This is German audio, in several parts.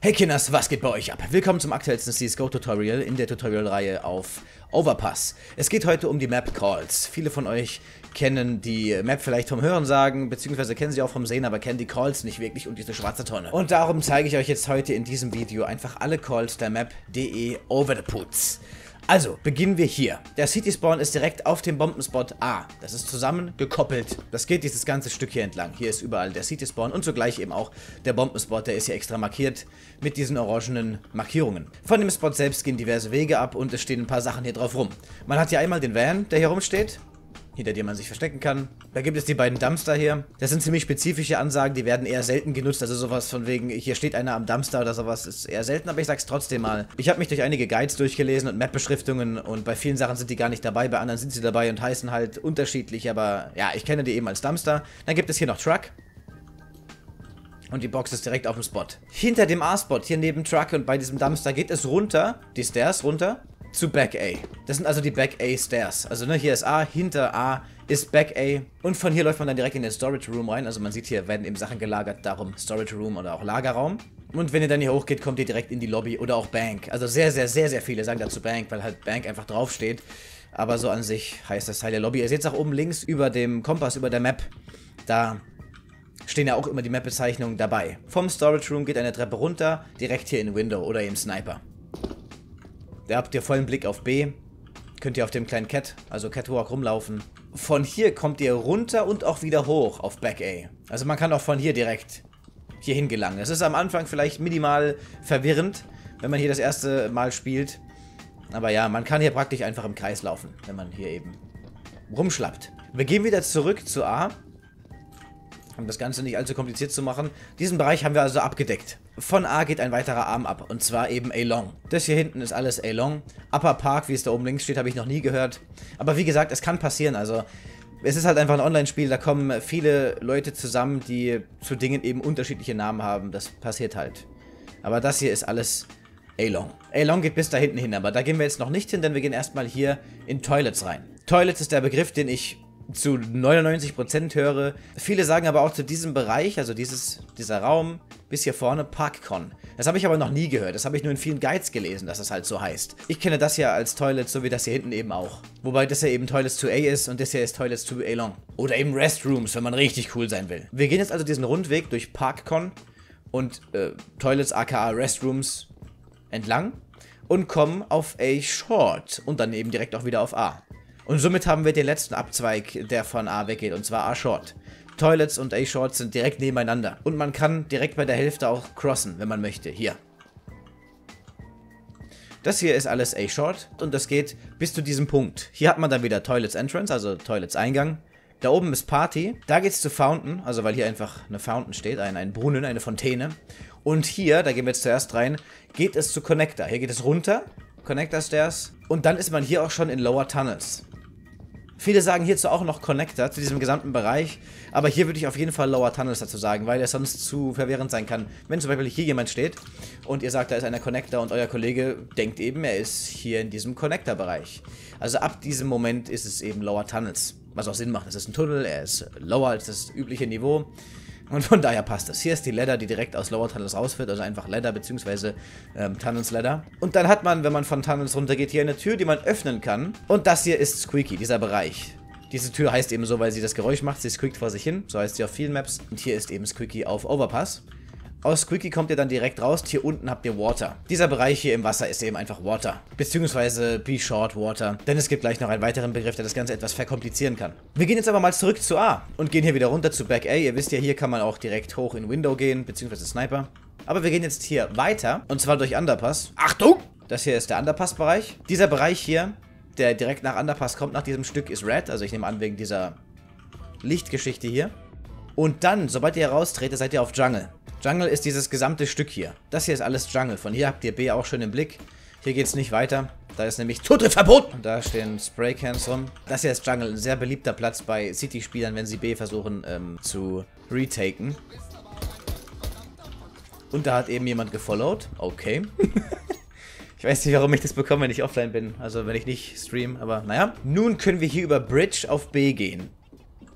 Hey Kinders, was geht bei euch ab? Willkommen zum aktuellsten CSGO-Tutorial in der Tutorial-Reihe auf Overpass. Es geht heute um die Map Calls. Viele von euch kennen die Map vielleicht vom Hörensagen, beziehungsweise kennen sie auch vom Sehen, aber kennen die Calls nicht wirklich und diese schwarze Tonne. Und darum zeige ich euch jetzt heute in diesem Video einfach alle Calls der Map DE Over the Puts. Also, beginnen wir hier. Der City Spawn ist direkt auf dem Bombenspot A. Das ist zusammen gekoppelt. Das geht dieses ganze Stück hier entlang. Hier ist überall der City Spawn und zugleich eben auch der Bombenspot. Der ist hier extra markiert mit diesen orangenen Markierungen. Von dem Spot selbst gehen diverse Wege ab und es stehen ein paar Sachen hier drauf rum. Man hat hier einmal den Van, der hier rumsteht, hinter dem man sich verstecken kann. Da gibt es die beiden Dumpster hier. Das sind ziemlich spezifische Ansagen, die werden eher selten genutzt. Also sowas von wegen, hier steht einer am Dumpster oder sowas, ist eher selten, aber ich sag's trotzdem mal. Ich habe mich durch einige Guides durchgelesen und Map-Beschriftungen und bei vielen Sachen sind die gar nicht dabei, bei anderen sind sie dabei und heißen halt unterschiedlich, aber ja, ich kenne die eben als Dumpster. Dann gibt es hier noch Truck. Und die Box ist direkt auf dem Spot. Hinter dem A-Spot, hier neben Truck und bei diesem Dumpster geht es runter, die Stairs runter, zu Back A. Das sind also die Back A Stairs. Also ne, hier ist A, hinter A ist Back A. Und von hier läuft man dann direkt in den Storage Room rein. Also man sieht, hier werden eben Sachen gelagert, darum Storage Room oder auch Lagerraum. Und wenn ihr dann hier hochgeht, kommt ihr direkt in die Lobby oder auch Bank. Also sehr viele sagen dazu Bank, weil halt Bank einfach draufsteht. Aber so an sich heißt das Teil der Lobby. Ihr seht es auch oben links über dem Kompass, über der Map. Da stehen ja auch immer die Map-Bezeichnungen dabei. Vom Storage Room geht eine Treppe runter, direkt hier in Window oder im Sniper. Da habt ihr vollen Blick auf B. Könnt ihr auf dem kleinen also Catwalk rumlaufen. Von hier kommt ihr runter und auch wieder hoch auf Back A. Also man kann auch von hier direkt hierhin gelangen. Das ist am Anfang vielleicht minimal verwirrend, wenn man hier das erste Mal spielt. Aber ja, man kann hier praktisch einfach im Kreis laufen, wenn man hier eben rumschlappt. Wir gehen wieder zurück zu A. Um das Ganze nicht allzu kompliziert zu machen. Diesen Bereich haben wir also abgedeckt. Von A geht ein weiterer Arm ab, und zwar eben A-Long. Das hier hinten ist alles A-Long. Upper Park, wie es da oben links steht, habe ich noch nie gehört. Aber wie gesagt, es kann passieren, also es ist halt einfach ein Online-Spiel, da kommen viele Leute zusammen, die zu Dingen eben unterschiedliche Namen haben. Das passiert halt. Aber das hier ist alles A-Long. A-Long geht bis da hinten hin, aber da gehen wir jetzt noch nicht hin, denn wir gehen erstmal hier in Toilets rein. Toilets ist der Begriff, den ich zu 99% höre. Viele sagen aber auch zu diesem Bereich, also dieser Raum bis hier vorne, Parkcon. Das habe ich aber noch nie gehört. Das habe ich nur in vielen Guides gelesen, dass das halt so heißt. Ich kenne das hier als Toilets, so wie das hier hinten eben auch. Wobei das hier eben Toilets 2A ist und das hier ist Toilets 2A Long. Oder eben Restrooms, wenn man richtig cool sein will. Wir gehen jetzt also diesen Rundweg durch Parkcon und Toilets aka Restrooms entlang und kommen auf A Short und dann eben direkt auch wieder auf A. Und somit haben wir den letzten Abzweig, der von A weggeht, und zwar A Short. Toilets und A Short sind direkt nebeneinander. Und man kann direkt bei der Hälfte auch crossen, wenn man möchte. Hier. Das hier ist alles A Short und das geht bis zu diesem Punkt. Hier hat man dann wieder Toilets Entrance, also Toilets Eingang. Da oben ist Party. Da geht's zu Fountain, also weil hier einfach eine Fountain steht, ein Brunnen, eine Fontäne. Und hier, da gehen wir jetzt zuerst rein, geht es zu Connector. Hier geht es runter, Connector Stairs. Und dann ist man hier auch schon in Lower Tunnels. Viele sagen hierzu auch noch Connector, zu diesem gesamten Bereich, aber hier würde ich auf jeden Fall Lower Tunnels dazu sagen, weil es sonst zu verwirrend sein kann. Wenn zum Beispiel hier jemand steht und ihr sagt, da ist einer Connector und euer Kollege denkt eben, er ist hier in diesem Connector-Bereich. Also ab diesem Moment ist es eben Lower Tunnels, was auch Sinn macht. Es ist ein Tunnel, er ist lower als das übliche Niveau. Und von daher passt das. Hier ist die Ladder, die direkt aus Lower Tunnels rausführt, also einfach Ladder bzw. Tunnels Ladder. Und dann hat man, wenn man von Tunnels runtergeht, hier eine Tür, die man öffnen kann. Und das hier ist Squeaky, dieser Bereich. Diese Tür heißt eben so, weil sie das Geräusch macht, sie squeakt vor sich hin, so heißt sie auf vielen Maps. Und hier ist eben Squeaky auf Overpass. Aus Squeaky kommt ihr dann direkt raus, hier unten habt ihr Water. Dieser Bereich hier im Wasser ist eben einfach Water, beziehungsweise Be Short Water, denn es gibt gleich noch einen weiteren Begriff, der das Ganze etwas verkomplizieren kann. Wir gehen jetzt aber mal zurück zu A und gehen hier wieder runter zu Back A. Ihr wisst ja, hier kann man auch direkt hoch in Window gehen, beziehungsweise Sniper. Aber wir gehen jetzt hier weiter, und zwar durch Underpass. Achtung! Das hier ist der Underpass-Bereich. Dieser Bereich hier, der direkt nach Underpass kommt, nach diesem Stück, ist Red, also ich nehme an, wegen dieser Lichtgeschichte hier. Und dann, sobald ihr raustretet, seid ihr auf Jungle. Jungle ist dieses gesamte Stück hier. Das hier ist alles Jungle. Von hier habt ihr B auch schön im Blick. Hier geht es nicht weiter. Da ist nämlich Zutritt verboten. Und da stehen Spraycans rum. Das hier ist Jungle. Ein sehr beliebter Platz bei City-Spielern, wenn sie B versuchen zu retaken. Und da hat eben jemand gefollowt. Okay. Ich weiß nicht, warum ich das bekomme, wenn ich offline bin. Also wenn ich nicht stream, aber naja. Nun können wir hier über Bridge auf B gehen.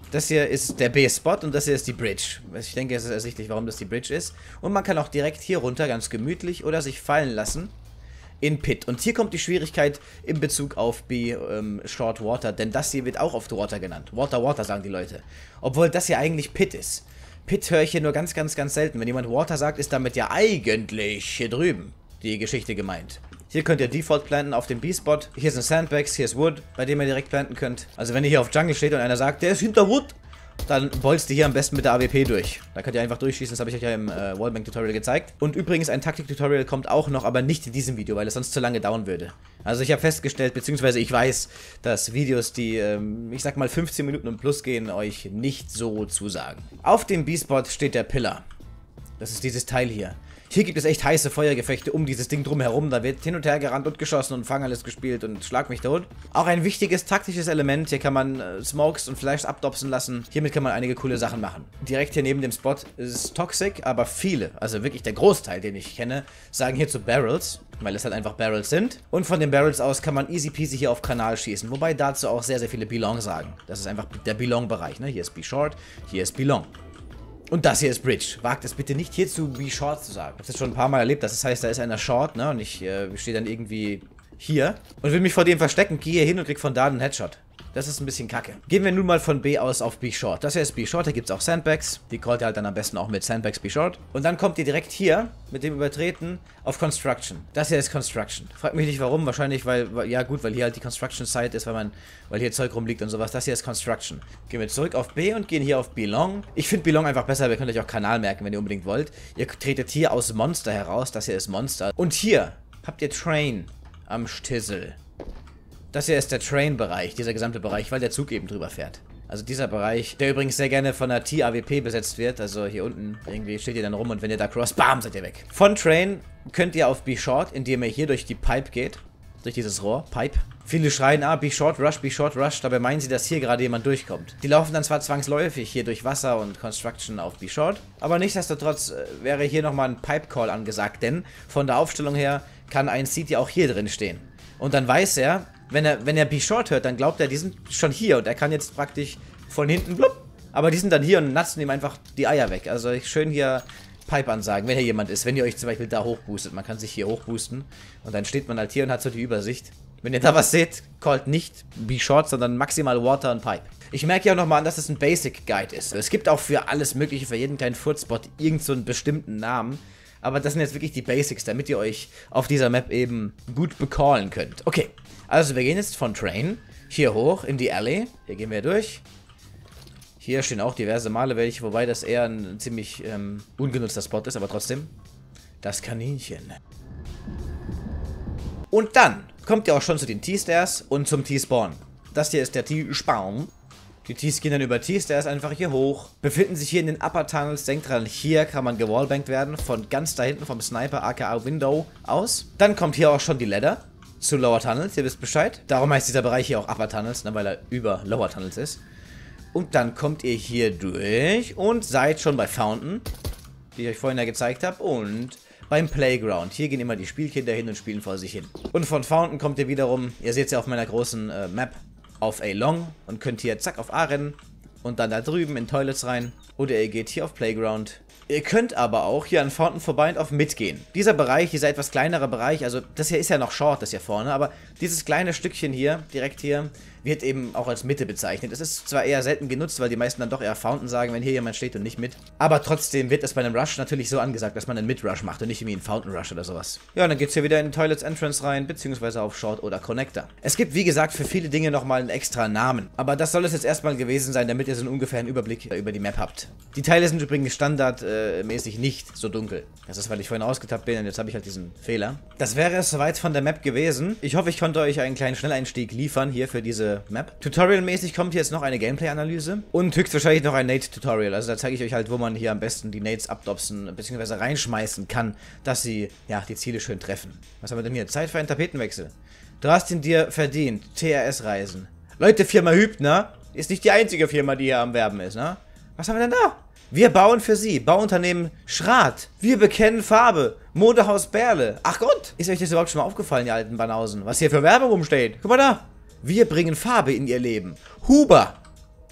Das hier ist der B-Spot und das hier ist die Bridge. Ich denke, es ist ersichtlich, warum das die Bridge ist. Und man kann auch direkt hier runter, ganz gemütlich, oder sich fallen lassen in Pit. Und hier kommt die Schwierigkeit in Bezug auf Short Water, denn das hier wird auch oft Water genannt. Water, Water sagen die Leute. Obwohl das hier eigentlich Pit ist. Pit höre ich hier nur ganz, ganz, ganz selten. Wenn jemand Water sagt, ist damit ja eigentlich hier drüben die Geschichte gemeint. Hier könnt ihr Default planten auf dem B-Spot. Hier sind Sandbags, hier ist Wood, bei dem ihr direkt planten könnt. Also wenn ihr hier auf Jungle steht und einer sagt, der ist hinter Wood, dann bolzt ihr hier am besten mit der AWP durch. Da könnt ihr einfach durchschießen, das habe ich euch ja im Wallbang-Tutorial gezeigt. Und übrigens, ein Taktik-Tutorial kommt auch noch, aber nicht in diesem Video, weil es sonst zu lange dauern würde. Also ich habe festgestellt, beziehungsweise ich weiß, dass Videos, die, ich sag mal 15 Minuten und plus gehen, euch nicht so zusagen. Auf dem B-Spot steht der Pillar. Das ist dieses Teil hier. Hier gibt es echt heiße Feuergefechte um dieses Ding drumherum. Da wird hin und her gerannt und geschossen und Fang alles gespielt und schlag mich tot. Auch ein wichtiges taktisches Element. Hier kann man Smokes und Flashs abdopsen lassen. Hiermit kann man einige coole Sachen machen. Direkt hier neben dem Spot ist Toxic, aber viele, also wirklich der Großteil, den ich kenne, sagen hierzu Barrels, weil es halt einfach Barrels sind. Und von den Barrels aus kann man easy peasy hier auf Kanal schießen. Wobei dazu auch sehr, sehr viele Belong sagen. Das ist einfach der Belong-Bereich. Ne? Hier ist B-Short, hier ist Belong. Und das hier ist Bridge. Wagt es bitte nicht hierzu B-Short zu sagen. Ich habe das schon ein paar Mal erlebt. Das heißt, da ist einer Short, ne? Und ich stehe dann irgendwie hier und will mich vor dem verstecken, gehe hier hin und krieg von da einen Headshot. Das ist ein bisschen kacke. Gehen wir nun mal von B aus auf B-Short. Das hier ist B-Short, da gibt es auch Sandbags. Die callt ihr halt dann am besten auch mit Sandbags B-Short. Und dann kommt ihr direkt hier mit dem Übertreten auf Construction. Das hier ist Construction. Fragt mich nicht warum, wahrscheinlich weil, ja gut, weil hier halt die Construction Site ist, weil hier Zeug rumliegt und sowas. Das hier ist Construction. Gehen wir zurück auf B und gehen hier auf Belong. Ich finde Belong einfach besser, ihr könnt euch auch Kanal merken, wenn ihr unbedingt wollt. Ihr tretet hier aus Monster heraus, das hier ist Monster. Und hier habt ihr Train am Stissel. Das hier ist der Train-Bereich, dieser gesamte Bereich, weil der Zug eben drüber fährt. Also dieser Bereich, der übrigens sehr gerne von einer T-AWP besetzt wird. Also hier unten irgendwie steht ihr dann rum und wenn ihr da cross, bam, seid ihr weg. Von Train könnt ihr auf B-Short, indem ihr hier durch die Pipe geht. Durch dieses Rohr, Pipe. Viele schreien, B-Short Rush. Dabei meinen sie, dass hier gerade jemand durchkommt. Die laufen dann zwar zwangsläufig hier durch Wasser und Construction auf B-Short. Aber nichtsdestotrotz wäre hier nochmal ein Pipe-Call angesagt. Denn von der Aufstellung her kann ein CT auch hier drin stehen. Und dann weiß er, wenn er B-Short hört, dann glaubt er, die sind schon hier und er kann jetzt praktisch von hinten blub. Aber die sind dann hier und natzen ihm einfach die Eier weg. Also schön hier Pipe ansagen, wenn hier jemand ist. Wenn ihr euch zum Beispiel da hochboostet. Man kann sich hier hochboosten und dann steht man halt hier und hat so die Übersicht. Wenn ihr da was seht, callt nicht B-Short, sondern maximal Water und Pipe. Ich merke ja auch nochmal an, dass es ein Basic Guide ist. Es gibt auch für alles mögliche, für jeden kleinen Footspot irgend so einen bestimmten Namen. Aber das sind jetzt wirklich die Basics, damit ihr euch auf dieser Map eben gut becallen könnt. Okay. Also wir gehen jetzt von Train hier hoch in die Alley. Hier gehen wir durch. Hier stehen auch diverse Male welche, wobei das eher ein ziemlich ungenutzter Spot ist, aber trotzdem. Das Kaninchen. Und dann kommt ihr auch schon zu den T-Stairs und zum T-Spawn. Das hier ist der T-Spawn. Die Ts gehen dann über T-Stairs einfach hier hoch. Befinden sich hier in den Upper Tunnels. Denkt dran, hier kann man gewallbankt werden. Von ganz da hinten vom Sniper aka Window aus. Dann kommt hier auch schon die Ladder zu Lower Tunnels, ihr wisst Bescheid. Darum heißt dieser Bereich hier auch Upper Tunnels, ne, weil er über Lower Tunnels ist. Und dann kommt ihr hier durch und seid schon bei Fountain, die ich euch vorhin ja gezeigt habe, und beim Playground. Hier gehen immer die Spielkinder hin und spielen vor sich hin. Und von Fountain kommt ihr wiederum, ihr seht es ja auf meiner großen Map, auf A-Long und könnt hier zack auf A rennen und dann da drüben in Toilets rein. Oder ihr geht hier auf Playground. Ihr könnt aber auch hier an Fountain vorbei und auf Mid gehen. Dieser Bereich, dieser etwas kleinere Bereich, also das hier ist ja noch Short, das hier vorne, aber dieses kleine Stückchen hier, direkt hier, wird eben auch als Mitte bezeichnet. Es ist zwar eher selten genutzt, weil die meisten dann doch eher Fountain sagen, wenn hier jemand steht und nicht Mid. Aber trotzdem wird es bei einem Rush natürlich so angesagt, dass man einen Mid-Rush macht und nicht irgendwie einen Fountain-Rush oder sowas. Ja, und dann geht's hier wieder in den Toilets Entrance rein, beziehungsweise auf Short oder Connector. Es gibt, wie gesagt, für viele Dinge nochmal einen extra Namen. Aber das soll es jetzt erstmal gewesen sein, damit ihr so einen ungefähren Überblick über die Map habt. Die Teile sind übrigens standardmäßig nicht so dunkel. Das ist, weil ich vorhin ausgetappt bin und jetzt habe ich halt diesen Fehler. Das wäre es soweit von der Map gewesen. Ich hoffe, ich konnte euch einen kleinen Schnelleinstieg liefern hier für diese Map. Tutorial-mäßig kommt jetzt noch eine Gameplay-Analyse und höchstwahrscheinlich noch ein Nade-Tutorial. Also da zeige ich euch halt, wo man hier am besten die Nades abdopsen bzw. reinschmeißen kann, dass sie, ja, die Ziele schön treffen. Was haben wir denn hier? Zeit für einen Tapetenwechsel. Du hast ihn dir verdient. TRS-Reisen. Leute, Firma Hübner ist nicht die einzige Firma, die hier am Werben ist, ne? Was haben wir denn da? Wir bauen für Sie. Bauunternehmen Schrat. Wir bekennen Farbe. Modehaus Berle. Ach Gott. Ist euch das überhaupt schon mal aufgefallen, ihr alten Banausen? Was hier für Werbung rumsteht? Guck mal da. Wir bringen Farbe in Ihr Leben. Huber.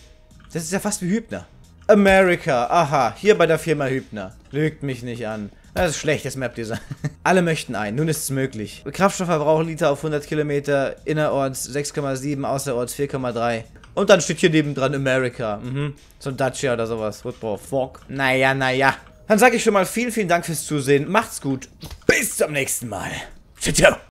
Das ist ja fast wie Hübner. America, aha, hier bei der Firma Hübner. Lügt mich nicht an. Das ist schlechtes Map-Design. Alle möchten ein, nun ist es möglich. Kraftstoffverbrauch Liter auf 100 Kilometer, innerorts 6,7, außerorts 4,3. Und dann steht hier nebendran America. So ein Dacia oder sowas. What the fuck? Naja. Dann sage ich schon mal vielen Dank fürs Zusehen. Macht's gut. Bis zum nächsten Mal. Ciao, ciao.